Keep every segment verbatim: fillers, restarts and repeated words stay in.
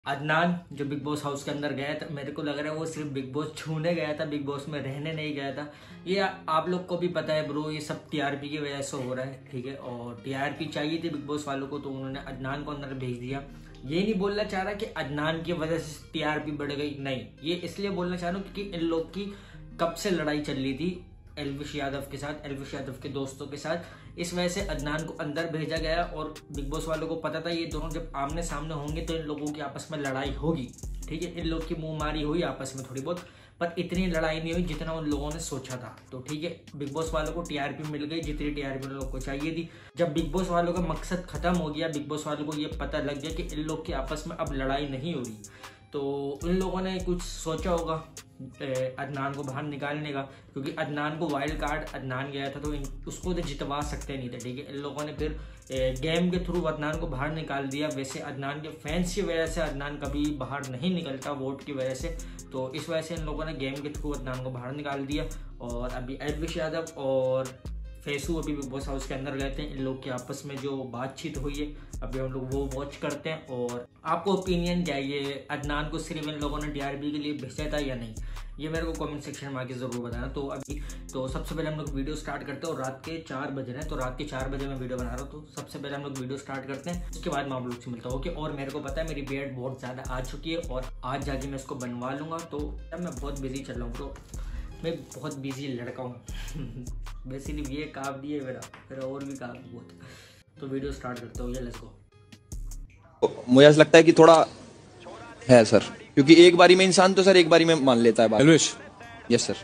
अदनान जो big boss house के अंदर गया था, मेरे को लग रहा है वो सिर्फ बिग बॉस छूने गया था, बिग बॉस में रहने नहीं गया था। ये आप लोग को भी पता है ब्रो, ये सब टीआरपी की वजह से हो रहा है, ठीक है। और टीआरपी चाहिए थी बिग बॉस वालों को, तो उन्होंने अदनान को अंदर भेज दिया। ये नहीं बोलना चाह रहा कि अदनान की वजह से टीआरपी बढ़ गई, नहीं, ये इसलिए बोलना चाह रहा हूँ क्योंकि इन लोग की कब से लड़ाई चल रही थी एल्विश यादव के साथ, एल्विश यादव के दोस्तों के साथ। इस वजह से अदनान को अंदर भेजा गया और बिग बॉस वालों को पता था ये दोनों जब आमने सामने होंगे तो इन लोगों की आपस में लड़ाई होगी, ठीक है। इन लोग की मुंहमारी हुई आपस में थोड़ी बहुत, पर इतनी लड़ाई नहीं हुई जितना उन लोगों ने सोचा था। तो ठीक है, बिग बॉस वालों को टीआरपी मिल गई जितनी टीआरपी उन लोगों को चाहिए थी। जब बिग बॉस वालों का मकसद खत्म हो गया, बिग बॉस वालों को ये पता लग गया कि इन लोग की आपस में अब लड़ाई नहीं हो रही, तो इन लोगों ने कुछ सोचा होगा अदनान को बाहर निकालने का, क्योंकि अदनान को वाइल्ड कार्ड अदनान गया था तो उसको तो जितवा सकते नहीं थे, ठीक है। इन लोगों ने फिर गेम के थ्रू अदनान को बाहर निकाल दिया। वैसे अदनान के फैंस की वजह से अदनान कभी बाहर नहीं निकलता वोट की वजह से, तो इस वजह से इन लोगों ने गेम के थ्रू अदनान को बाहर निकाल दिया। और अभी एल्विश यादव और फैसू अभी बिग बॉस हाउस के अंदर गए थे। इन लोग की आपस में जो बातचीत हुई है अभी हम लोग वो वॉच करते हैं। और आपको ओपिनियन क्या है, ये अदनान को सिर्फ इन लोगों ने टीआरपी के लिए भेजा था या नहीं, ये मेरे को कमेंट सेक्शन में आके ज़रूर बताना। तो अभी तो सबसे पहले हम लोग वीडियो स्टार्ट करते हैं और रात के चार बजे हैं, तो रात के चार बजे मैं वीडियो बना रहा हूँ। तो सबसे पहले हम लोग वीडियो स्टार्ट करते हैं, उसके बाद मैं आप लोग से मिलता हूँ। ओके, और मेरे को पता है मेरी बियर्ड बहुत ज़्यादा आ चुकी है और आज जाके मैं इसको बनवा लूँगा। तो मैं बहुत बिजी चल रहा हूँ, तो मैं बहुत बिजी लड़का हूँ बेसिकली ये काम नहीं है मेरा, मेरा और भी काम बहुत। तो वीडियो स्टार्ट करते हो, ये लेट्स गो। मुझे ऐसा लगता है कि थोड़ा है सर, क्योंकि एक बारी में इंसान तो सर एक बारी में मान लेता है बात। Elvish, yes sir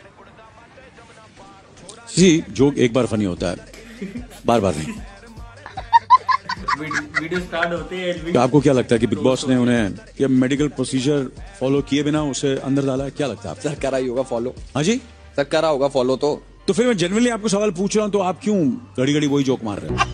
ji, joke एक बार फनी होता है, बार बार नहीं। वीडियो स्टार्ट होते हैं। तो आपको क्या लगता है कि बिग बॉस ने उन्हें ये मेडिकल प्रोसीजर फॉलो किए बिना उसे अंदर डाला है, क्या लगता है आपको? सर करा ही होगा फॉलो। हाँ जी सर करा होगा फॉलो। तो तो फिर मैं जनरली आपको सवाल पूछ रहा हूँ, तो आप क्यों घड़ी घड़ी वही जोक मार रहे हो?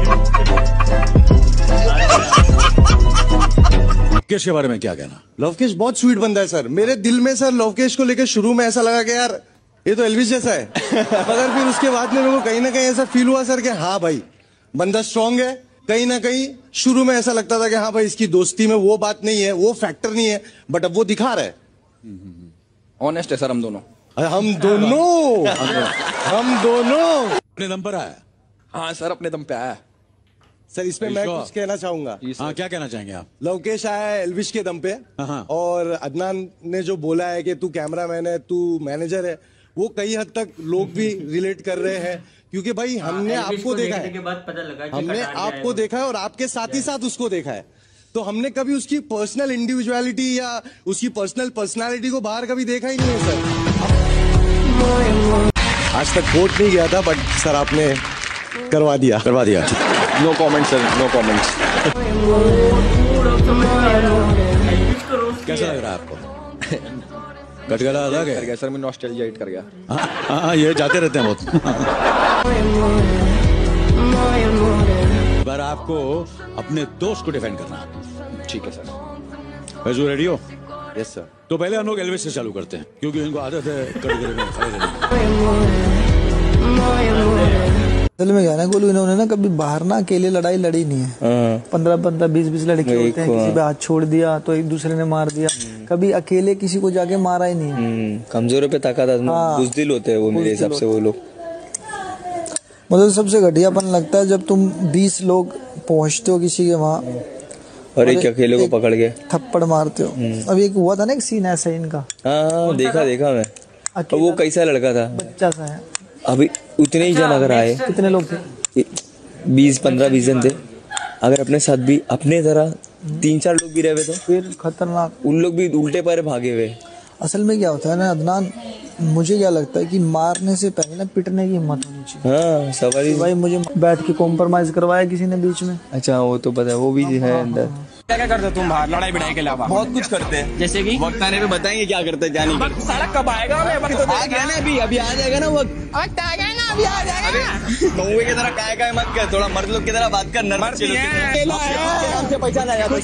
लवकेश के बारे में क्या कहना? लवकेश बहुत स्वीट बंदा है सर। मेरे दिल में सर लवकेश को लेकर शुरू में ऐसा लगा कि यार ये तो एल्विश जैसा है मगर फिर उसके बाद में मेरे को कहीं ना कहीं ऐसा फील हुआ सर कि हाँ भाई बंदा स्ट्रांग है। कहीं ना कहीं शुरू में ऐसा लगता था कि हाँ भाई इसकी दोस्ती में वो बात नहीं है, वो फैक्टर नहीं है, बट अब वो दिखा रहा है। ऑनेस्ट है सर हम दोनों। हम दोनों हम दोनों अपने दम पर आया। हाँ सर अपने दम पे आया सर। इसमें मैं कुछ कहना चाहूंगा। हाँ, क्या कहना चाहेंगे आप? लवकेश आया है एल्विश के दम पे, हाँ। और अदनान ने जो बोला है कि तू कैमरामैन है, तू मैनेजर है, वो कई हद तक लोग भी रिलेट कर रहे हैं, क्योंकि भाई हमने आपको देखा है, के बाद पता लगा कि हमने आपको देखा है और आपके साथ ही साथ उसको देखा है, तो हमने कभी उसकी पर्सनल इंडिविजुअलिटी या उसकी पर्सनल पर्सनालिटी को बाहर कभी देखा ही नहीं है सर। आज तक वोट नहीं गया था, बट सर आपने करवा दिया करवा दिया no comment sir, no comment. कैसा लग रहा है आपको? कटगला अलग है कर गया सर, मैं नॉस्टैल्जिया हिट कर गया। हाँ, हाँ, ये जाते रहते हैं बहुत। पर आपको अपने दोस्त को डिफेंड करना है। ठीक है सर। फैजू रेडी हो? Yes sir. तो पहले हम लोग एल्विश से चालू करते हैं, क्योंकि इनको आदत है कटगले में खड़े रहने। असल में क्या ना गोलू, इन्होंने ना कभी बाहर ना अकेले लड़ाई लड़ी नहीं है। पंद्रह पंद्रह बीस बीस लड़के होते हैं, किसी पे हाथ छोड़ दिया तो एक दूसरे ने मार दिया, कभी अकेले किसी को जाके मारा ही नहीं है। कमजोरों पे ताकत बुज़दिल होते हैं वो, मेरे हिसाब से वो लोग। मतलब सबसे घटियापन लगता है जब तुम बीस लोग पहुंचते हो किसी के वहाँ और एक अकेले को पकड़ के थप्पड़ मारते हो। अब एक हुआ था ना एक सीन ऐसा इनका। हाँ देखा देखा मैं। और वो कैसा लड़का था? बच्चा सा है। अभी उतने ही जन अगर आए, कितने लोग थे? बीस पंद्रह बीस जन थे। अगर अपने साथ भी अपने तरह तीन चार लोग भी रहे तो फिर खतरनाक, उन लोग भी उल्टे पैर भागे हुए। असल में क्या होता है ना अदनान, मुझे क्या लगता है कि मारने से पहले ना पिटने की हिम्मत होनी चाहिए। हाँ सवारी भाई मुझे बैठ के कॉम्प्रोमाइज करवाया किसी ने बीच में। अच्छा वो तो पता है, वो भी है अंदर। क्या क्या करते हो तुम बाहर लड़ाई बिड़ाई के अलावा? बहुत कुछ करते हैं, जैसे कि वक्त आने पे बताएंगे क्या करते हैं क्या नहीं करते। साला कब आएगा? वक्त तो आ गया ना, अभी अभी आ जाएगा ना वक्त। वक्त आ गया ना, अभी आ जाएगा। कौवे की तरह काय काय मत कर, थोड़ा मर्द लोग की तरह बात कर। नर्म से नाम से पहचाना जाता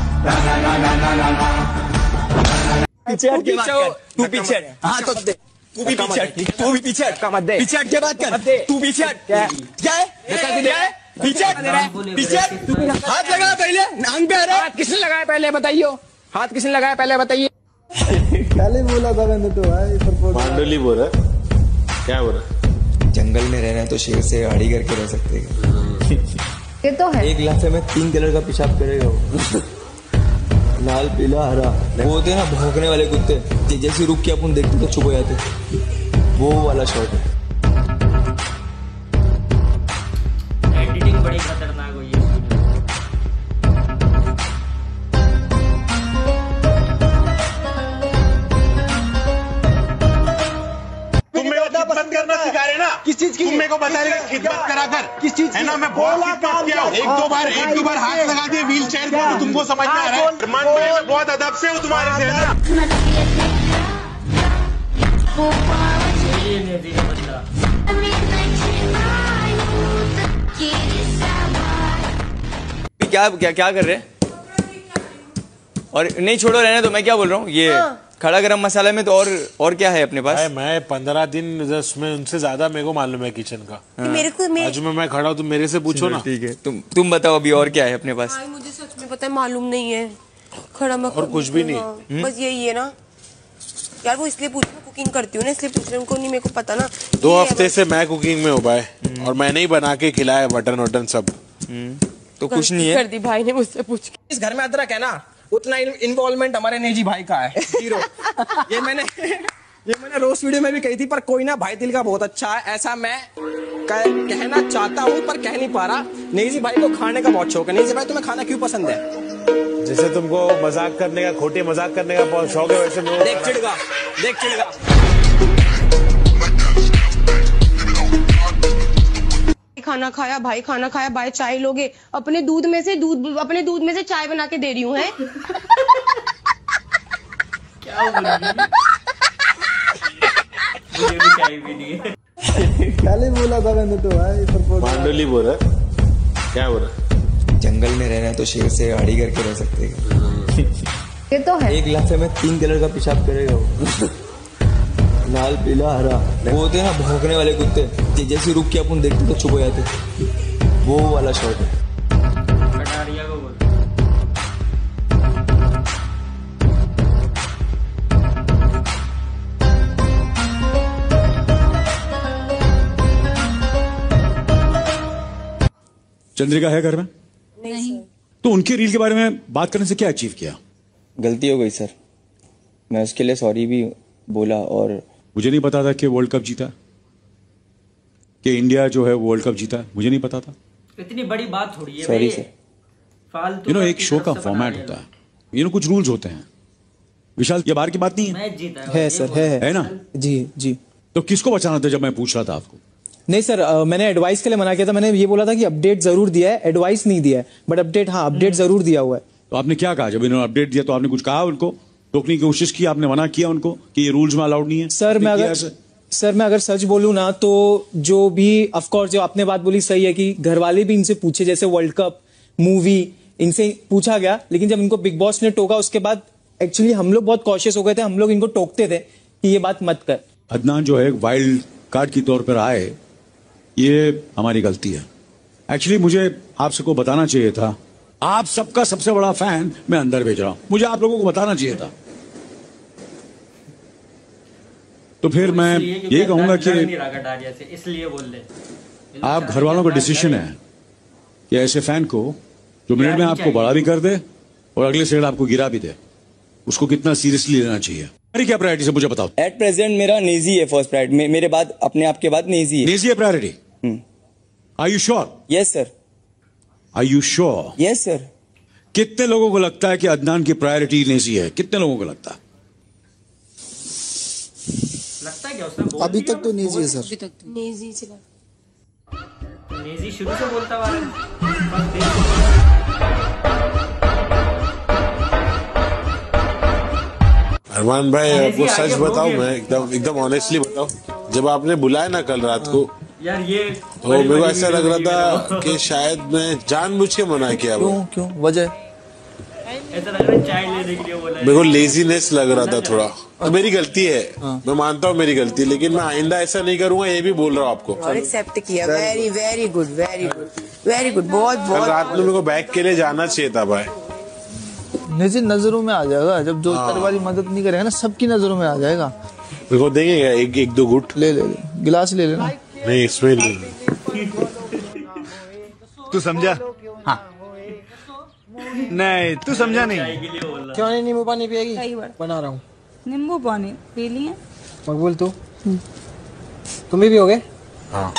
है। पीछे तू पीछे। हाँ तो तू भी पीछे हट, तू भी पीछे हट, मत दे। पीछे हट के बात कर, तू पीछे हट। क्या क्या है क्या है पीछे हट, पीछे हट, हाथ लगा पहले आंग पे। अरे हाथ किसने लगाया पहले बताइए, हाथ किसने लगाया पहले बताइए। पहले बोला था मैंने तो भाई प्रपोज। मांडोली बोल रहा है, क्या बोल रहा है? जंगल में रहना है तो शेर से आड़ी करके रह सकते हैं। ये तो है। एक लाफे में तीन कलर का पेशाब करेगा वो। लाल पीला हरा, वो होते हैं ना भौंकने वाले कुत्ते, जैसे रुक के अपन देखते तो चुप हो जाते, वो वाला शॉट है। एडिटिंग बड़ी खतरनाक हुई है। तुम मेरे को खिदमत करना सिखा रहे ना? किस चीज की? तुम मेरे को बता रहे खिदमत करा कर। किस चीज है ना? मैं बहुत खिदमत किया हूँ। एक दो बार एक दो बार हाथ लगा दिए व्हील चेयर पे, तो तुमको समझ में आ रहा है? मान भाई मैं बहुत अदब से हूँ तुम्हारे से, है ना? ये नेजी का बंदा। क्या क्या क्या कर रहे हैं? और नहीं छोड़ो रहने दो, मैं क्या बोल रहा हूँ, ये खड़ा गरम मसाला में तो और और क्या है अपने पास? मैं पंद्रह दिन दस में उनसे ज्यादा मेरे को मालूम है किचन का। हाँ। मेरे को मेरे... आज में मैं खड़ा हूँ, तुम मेरे से पूछो ना। ठीक है, तुम तुम बताओ अभी और क्या है अपने पास? भाई मुझे सच में पता है, मालूम नहीं है। खड़ा मैं और कुछ भी नहीं। हाँ, बस यही है ना यार। वो इसलिए पूछ मैं कुकिंग करती हूँ ना, इसलिए पूछ रहे उनको, नहीं मेरे को पता ना। दो हफ्ते से मैं कुकिंग में हूँ भाई, और मैंने ही बना के खिलाया बटन वटन सब। तो कुछ नहीं है। कर दी भाई ने मुझसे पूछ के। इस घर में अदरक है ना, उतना इन्वॉल्वमेंट हमारे नेजी भाई का है, जीरो। ये मैंने ये मैंने रोस्ट वीडियो में भी कही थी, पर कोई ना भाई दिल का बहुत अच्छा है, ऐसा मैं कह, कहना चाहता हूँ पर कह नहीं पा रहा। नेजी भाई को खाने का बहुत शौक है। नेजी भाई तुम्हें खाना क्यों पसंद है? जैसे तुमको मजाक करने का, खोटे मजाक करने का बहुत शौक है, वैसे मेरे देख चिड़गा, देख चिड़गा। खाना खाया भाई, खाना खाया भाई, चाय लोगे? अपने दूध में से दूध अपने दूध में से चाय बना के दे रही हूँ। है क्या मुझे भी चाय भी नहीं है। पहले बोला था मैंने तो भाई प्रपोज। मांडोली बोल रहा है, क्या बोल रहा है? जंगल में रहना है तो शेर से आड़ी करके रह सकते हैं। ये तो है। एक लाफे में तीन कलर का पेशाब करेगा वो। लाल पीला हरा, वो होते हैं ना भौंकने वाले कुत्ते, जैसे रुक के अपन देखते तो चुप हो जाते, वो वाला शॉट है। कटारिया को बोल। चंद्रिका है घर में? नहीं। तो उनके रील के बारे में बात करने से क्या अचीव किया? गलती हो गई सर, मैं उसके लिए सॉरी भी बोला। और मुझे नहीं पता था कि वर्ल्ड कप जीता, कि इंडिया जो है वर्ल्ड कप जीता, मुझे नहीं पता था। इतनी बड़ी बात थोड़ी है। Sorry sir. फालतू यू नो एक शो का फॉर्मेट होता है, यू नो कुछ रूल्स होते हैं। विशाल ये बाहर की बात नहीं है। मैच जीता है सर, है है ना? जी जी। तो किसको बचाना था जब मैं पूछ रहा था आपको? नहीं सर, आ, मैंने एडवाइस के लिए मना किया था। मैंने ये बोला था कि अपडेट जरूर दिया है, एडवाइस नहीं दिया है, बट अपडेट हाँ अपडेट जरूर दिया हुआ है। तो आपने क्या कहा जब इन्होंने अपडेट दिया? तो आपने कुछ कहा उनको, रोकने की कोशिश की, आपने मना किया उनको कि ये रूल्स में अलाउड नहीं है? सर मैं अगर सर मैं अगर सच बोलूं ना, तो जो भी ऑफकोर्स जो आपने बात बोली सही है कि घर वाले भी इनसे पूछे, जैसे वर्ल्ड कप मूवी इनसे पूछा गया, लेकिन जब इनको बिग बॉस ने टोका उसके बाद एक्चुअली हम लोग बहुत कॉशियस हो गए थे। हम लोग इनको टोकते थे कि ये बात मत कर। अदनान जो है वाइल्ड कार्ड की तौर पर आए, ये हमारी गलती है। एक्चुअली मुझे आप सबको बताना चाहिए था। आप सबका सबसे बड़ा फैन मैं अंदर भेज रहा हूं, मुझे आप लोगों को बताना चाहिए था। तो फिर मैं यही कहूंगा कि इसलिए बोल ले, आप घर वालों का डिसीजन है कि ऐसे फैन को जो मिनट में आपको बड़ा भी कर दे और अगले सेकंड आपको गिरा भी दे, उसको कितना सीरियसली लेना चाहिए। मेरी क्या प्रायोरिटी है मुझे बताओ। एट प्रेजेंट मेरा नेजी है फर्स्ट प्रायोरिटी, मे, मेरे बाद अपने आप के बाद नेजी है। नेजी है priority? Are you sure? Yes sir. Are you sure? Yes sir. कितने लोगों को लगता है कि अदनान की प्रायोरिटी नेजी है? कितने लोगों को लगता है? लगता है क्या उसने? अभी तक तो नेजी है सर। अभी तक तो नेजी चला। नेजी शुरू से बोलता हुआ अरमान भाई आपको सच बताऊं, मैं एकदम एकदम ऑनेस्टली बताऊं, जब आपने बुलाया ना कल रात को यार, ये तो मेरे को ऐसा लग रहा था कि शायद मैं जानबूझ के मना किया। क्यों क्यों वजह? ऐसा लग रहा है चाय लेने के लिए बोला। मेरे को लेजीनेस लग रहा था थोड़ा, तो मेरी गलती है, मैं मानता हूँ मेरी गलती, लेकिन मैं आइंदा ऐसा नहीं करूंगा, ये भी बोल रहा हूँ आपको। और एक्सेप्ट किया, very very good, very good, very good, बहुत बहुत। रात में मेरे को बैग के लिए जाना चाहिए था भाई। निजी नजरों में आ जाएगा, जब जो तुम्हारी मदद नहीं करेगा ना, सबकी नजरों में आ जाएगा। मेरे को देंगे क्या एक एक दो गुट? ले ले, गिलास ले लेना। नहीं इसमें ले। तू समझा? हाँ नहीं तू समझा नहीं। क्यों नहीं नींबू पानी पिएगी? बना रहा हूँ नींबू पानी पी लिए। मकबूल तू तुम भी पियोगे? हाँ।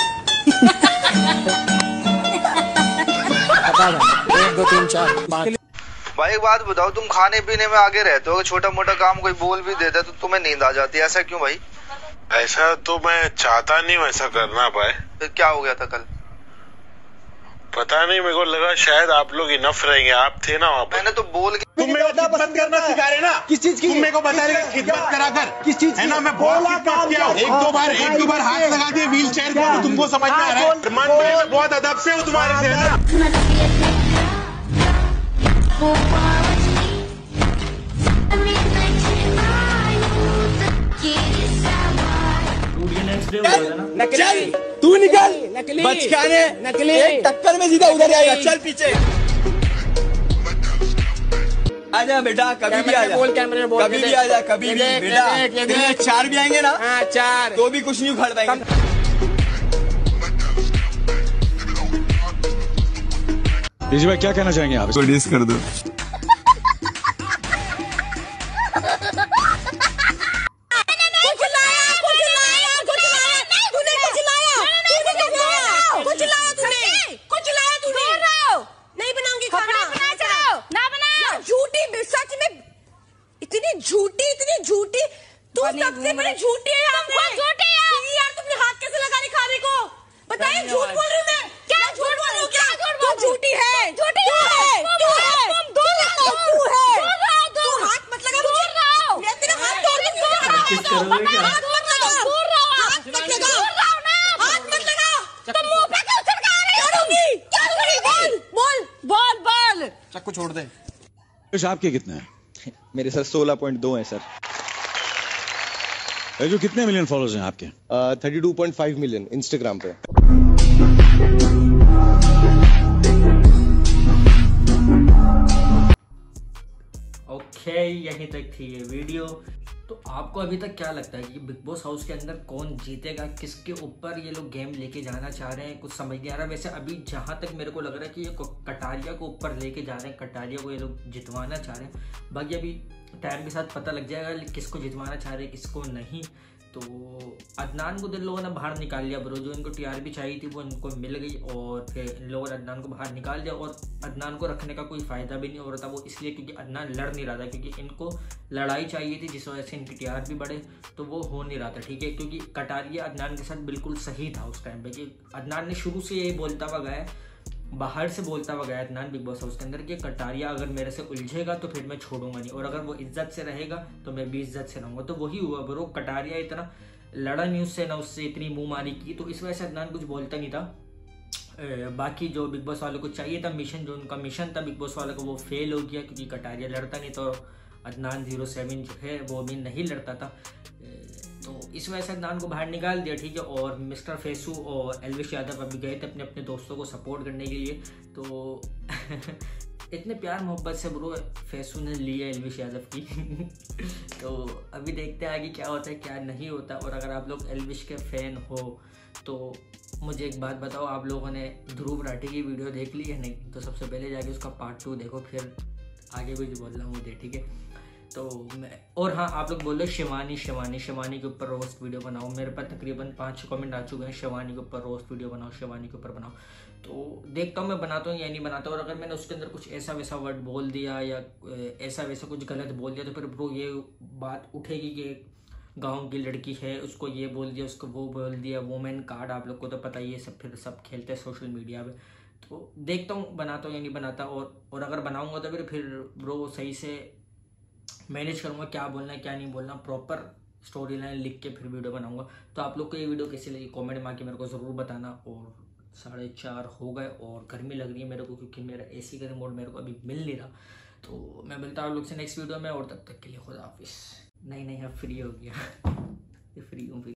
एक दो तीन चार पाँच। भाई एक बात बताओ, तुम खाने पीने में आगे रहते हो, छोटा मोटा काम कोई बोल भी देता है तो तुम्हें नींद आ जाती है, ऐसा क्यों भाई? ऐसा तो मैं चाहता नहीं हूँ ऐसा करना भाई। फिर क्या हो गया था कल? पता नहीं, मेरे को लगा शायद आप लोग इनफ रहेंगे, आप थे ना वहाँ पर। मैंने तो बोल के तुम मेरे को खिदमत करना सिखा रहे ना? किस चीज की? तुम मेरे को बता रहे खिदमत करा कर, किस चीज है ना? मैं बहुत खिदमत किया हूँ, एक दो बार एक दो बार हाथ लगा दिए व्हील चेयर पे, तुमको समझ में आ रहा है? मन में मैं बहुत अदब से हूँ तुम्हारे से, है ना? नकली तू निकल, नकली बच के आने, नकली एक टक्कर में सीधा उधर आएगा। चल पीछे आजा बेटा, कभी भी आजा, बोल कैमरे में बोल, कभी भी आजा, कभी भी बेटा। चार भी आएंगे ना? हाँ चार, तो भी कुछ नहीं उखाड़ पाएंगे। जी भाई क्या कहना चाहेंगे आप? डिस कर दो। झूठी, इतनी झूठी, तू सबसे बड़ी झूठी है। हम खुद झूठी है यार, तुमने हाथ कैसे लगा रही खाने को? बताइए, झूठ बोल रही हूँ मैं? क्या झूठ बोल रही हूँ? क्या झूठ बोल? तू झूठी है, झूठी है, तू है, तू है, तू हाथ मत लगा मुझे, मैं तेरा हाथ तोड़ दूंगी। हाथ मत लगा, हाथ मत लगा, हाथ मत लगा। तुम मुंह पे क्यों छिड़का रही हो? क्या करूंगी? क्या करूंगी? बोल बोल बोल बोल। चाकू छोड़ दे। आपके कितने हैं? मेरे सर सोलह पॉइंट दो हैं सर। जो कितने मिलियन फॉलोअर्स हैं आपके? Thirty two point five million Instagram पे। ओके, यहीं तक थी ये वीडियो। तो आपको अभी तक क्या लगता है कि बिग बॉस हाउस के अंदर कौन जीतेगा? किसके ऊपर ये लोग गेम लेके जाना चाह रहे हैं? कुछ समझ नहीं आ रहा। वैसे अभी जहां तक मेरे को लग रहा है कि ये कटारिया को ऊपर लेके जा रहे हैं, कटारिया को ये लोग जितवाना चाह रहे हैं। बाकी अभी टाइम के साथ पता लग जाएगा किसको जितवाना चाह रहे हैं, किसको नहीं। तो अदनान को इन लोगों ने बाहर निकाल लिया ब्रो। जो इनको टीआरपी चाहिए थी वो इनको मिल गई, और फिर इन लोगों ने अदनान को बाहर निकाल दिया। और अदनान को रखने का कोई फ़ायदा भी नहीं हो रहा था, वो इसलिए क्योंकि अदनान लड़ नहीं रहा था, क्योंकि इनको लड़ाई चाहिए थी जिस वजह से इनकी टीआरपी बढ़े, तो वो हो नहीं रहा था। ठीक है, क्योंकि कटारिया अदनान के साथ बिल्कुल सही था उस टाइम पे, कि अदनान ने शुरू से यही बोलता हुआ गया, बाहर से बोलता हुआ गया अदनान बिग बॉस हाउस के अंदर कि कटारिया अगर मेरे से उलझेगा तो फिर मैं छोड़ूंगा नहीं, और अगर वो इज्जत से रहेगा तो मैं भी इज्जत से रहूंगा। तो वही हुआ ब्रो। कटारिया इतना लड़ा नहीं उससे, ना उससे इतनी मुंह मारी की, तो इस वजह से अदनान कुछ बोलता नहीं था। ए, बाकी जो बिग बॉस वालों को चाहिए था मिशन, जो उनका मिशन था बिग बॉस वालों को, वो फेल हो गया, क्योंकि कटारिया लड़ता नहीं, तो अदनान जीरो सेवन जो है वो भी नहीं लड़ता था। तो इस वजह से अदनान को बाहर निकाल दिया। ठीक है, और मिस्टर फेसू और एल्विश यादव अभी गए थे अपने अपने दोस्तों को सपोर्ट करने के लिए। तो इतने प्यार मोहब्बत से ब्रो फेसू ने लिया एल्विश यादव की। तो अभी देखते हैं आगे क्या होता है क्या नहीं होता। और अगर आप लोग एल्विश के फैन हो तो मुझे एक बात बताओ, आप लोगों ने ध्रुव राठी की वीडियो देख ली है? नहीं तो सबसे पहले जाके उसका पार्ट टू देखो, फिर आगे कुछ बोलना मुझे। ठीक है, तो मैं और हाँ, आप लोग बोल रहे शिवानी शिवानी शिवानी के ऊपर रोस्ट वीडियो बनाओ। मेरे पास तकरीबन पाँच छः कमेंट आ चुके हैं, शिवानी के ऊपर रोस्ट वीडियो बनाओ, शिवानी के ऊपर बनाओ। तो देखता हूँ मैं बनाता हूँ या नहीं बनाता। और अगर मैंने उसके अंदर कुछ ऐसा वैसा वर्ड बोल दिया या ऐसा वैसा कुछ गलत बोल दिया तो फिर ब्रो ये बात उठेगी कि गांव की लड़की है, उसको ये बोल दिया, उसको वो बोल दिया, वोमेन कार्ड, आप लोग को तो पता ही है, सब फिर सब खेलते हैं सोशल मीडिया पे। तो देखता हूँ बनाता हूँ या नहीं बनाता। और और अगर बनाऊँगा तो फिर फिर ब्रो सही से मैनेज करूँगा क्या बोलना है क्या नहीं बोलना, प्रॉपर स्टोरी लाइन लिख के फिर वीडियो बनाऊँगा। तो आप लोग को ये वीडियो कैसी लगी कमेंट में आके मेरे को ज़रूर बताना। और साढ़े चार हो गए और गर्मी लग रही है मेरे को, क्योंकि मेरा एसी का रिमोट मेरे को अभी मिल नहीं रहा। तो मैं मिलता हूँ आप लोग से नेक्स्ट वीडियो में, और तब तक के लिए खुदा हाफिज। नहीं नहीं अब फ्री हो गया फ्री हूँ।